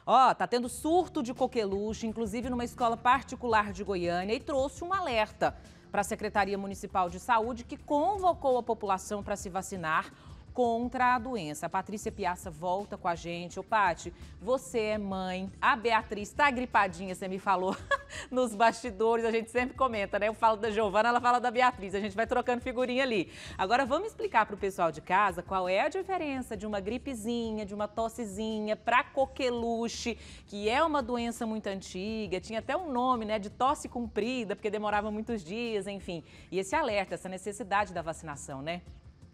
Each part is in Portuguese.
Ó, tá tendo surto de coqueluche, inclusive numa escola particular de Goiânia, e trouxe um alerta para a Secretaria Municipal de Saúde, que convocou a população para se vacinar contra a doença. A Patrícia Piazza volta com a gente. Ô, Pati, você é mãe, a Beatriz tá gripadinha, você me falou nos bastidores, a gente sempre comenta, né? Eu falo da Giovana, ela fala da Beatriz, a gente vai trocando figurinha ali. Agora vamos explicar para o pessoal de casa qual é a diferença de uma gripezinha, de uma tossezinha para coqueluche, que é uma doença muito antiga, tinha até um nome, né, de tosse comprida, porque demorava muitos dias, enfim. E esse alerta, essa necessidade da vacinação, né?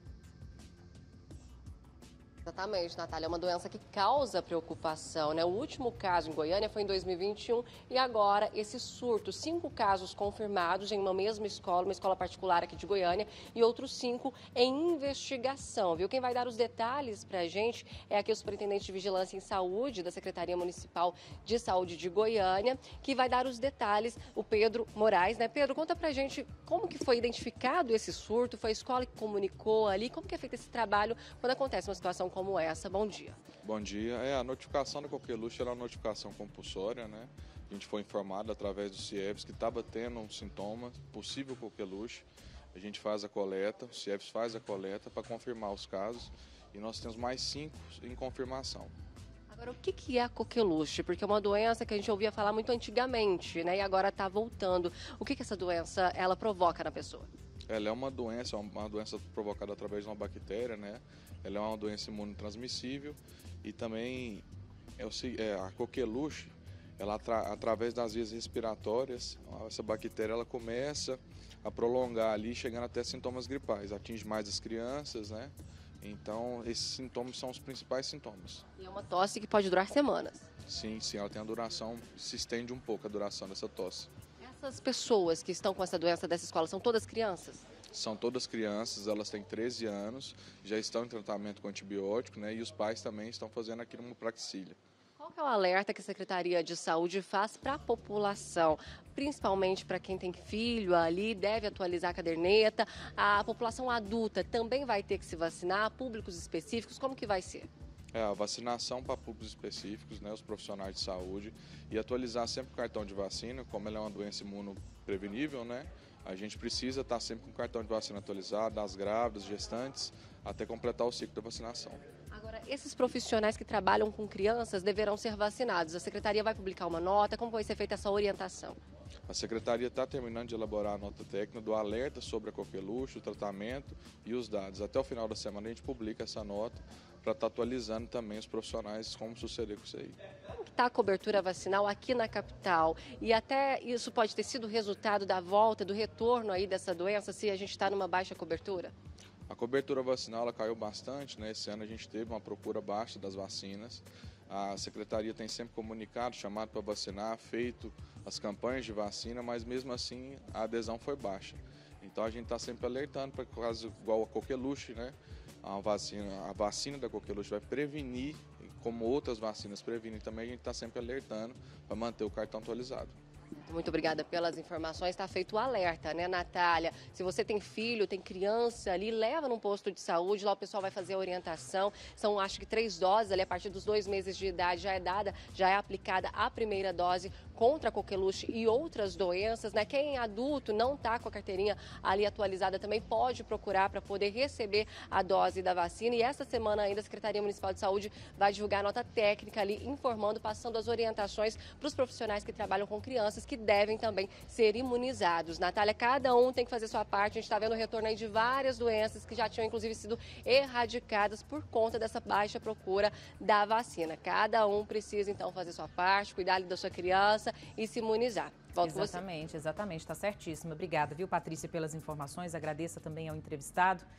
Exatamente, Natália, é uma doença que causa preocupação, né? O último caso em Goiânia foi em 2021 e agora esse surto, 5 casos confirmados em uma mesma escola, uma escola particular aqui de Goiânia, e outros 5 em investigação, viu? Quem vai dar os detalhes pra gente é aqui o Superintendente de Vigilância em Saúde da Secretaria Municipal de Saúde de Goiânia, que vai dar os detalhes, o Pedro Moraes, né? Pedro, conta pra gente como que foi identificado esse surto, foi a escola que comunicou ali, como que é feito esse trabalho quando acontece uma situação como essa. Bom dia. Bom dia. A notificação da coqueluche era uma notificação compulsória, né? A gente foi informado através do CIEVS que estava tendo um sintoma, possível coqueluche. A gente faz a coleta, o CIEVS faz a coleta para confirmar os casos e nós temos mais 5 em confirmação. Agora, o que é a coqueluche? Porque é uma doença que a gente ouvia falar muito antigamente, né? E agora está voltando. O que essa doença ela provoca na pessoa? Ela é uma doença provocada através de uma bactéria, né? Ela é uma doença imunotransmissível e também a coqueluche, ela através das vias respiratórias, essa bactéria ela começa a prolongar ali, chegando até sintomas gripais, atinge mais as crianças, né? Então, esses sintomas são os principais sintomas. E é uma tosse que pode durar semanas. Sim, ela tem a duração, se estende um pouco a duração dessa tosse. Essas pessoas que estão com essa doença dessa escola são todas crianças? São todas crianças, elas têm 13 anos, já estão em tratamento com antibiótico, né? E os pais também estão fazendo aqui uma praxília. Qual que é o alerta que a Secretaria de Saúde faz para a população? Principalmente para quem tem filho ali, deve atualizar a caderneta. A população adulta também vai ter que se vacinar, públicos específicos, como que vai ser? A vacinação para públicos específicos, né, os profissionais de saúde, e atualizar sempre o cartão de vacina, como ela é uma doença imunoprevenível, né? A gente precisa estar sempre com o cartão de vacina atualizado, as grávidas, gestantes, até completar o ciclo da vacinação. Agora, esses profissionais que trabalham com crianças deverão ser vacinados. A Secretaria vai publicar uma nota, como vai ser feita essa orientação? A Secretaria está terminando de elaborar a nota técnica do alerta sobre a coqueluche, o tratamento e os dados. Até o final da semana a gente publica essa nota para estar atualizando também os profissionais como suceder com isso aí. Como está a cobertura vacinal aqui na capital? E até isso pode ter sido resultado da volta, do retorno aí dessa doença, se a gente está numa baixa cobertura? A cobertura vacinal ela caiu bastante, né? Esse ano a gente teve uma procura baixa das vacinas. A Secretaria tem sempre comunicado, chamado para vacinar, feito as campanhas de vacina, mas mesmo assim a adesão foi baixa. Então a gente está sempre alertando para caso igual a coqueluche, né? A vacina da coqueluche vai prevenir, como outras vacinas previnem também, a gente está sempre alertando para manter o cartão atualizado. Muito obrigada pelas informações. Está feito o alerta, né, Natália? Se você tem filho, tem criança ali, leva num posto de saúde, lá o pessoal vai fazer a orientação. São, acho que 3 doses ali, a partir dos 2 meses de idade já é aplicada a primeira dose contra a coqueluche e outras doenças, né? Quem é adulto, não está com a carteirinha ali atualizada, também pode procurar para poder receber a dose da vacina. E essa semana ainda a Secretaria Municipal de Saúde vai divulgar nota técnica ali, informando, passando as orientações para os profissionais que trabalham com crianças, que devem também ser imunizados. Natália, cada um tem que fazer sua parte. A gente está vendo o retorno aí de várias doenças que já tinham, inclusive, sido erradicadas por conta dessa baixa procura da vacina. Cada um precisa, então, fazer sua parte, cuidar ali da sua criança e se imunizar. Volto com você. Exatamente, está certíssima. Obrigada, viu, Patrícia, pelas informações. Agradeço também ao entrevistado.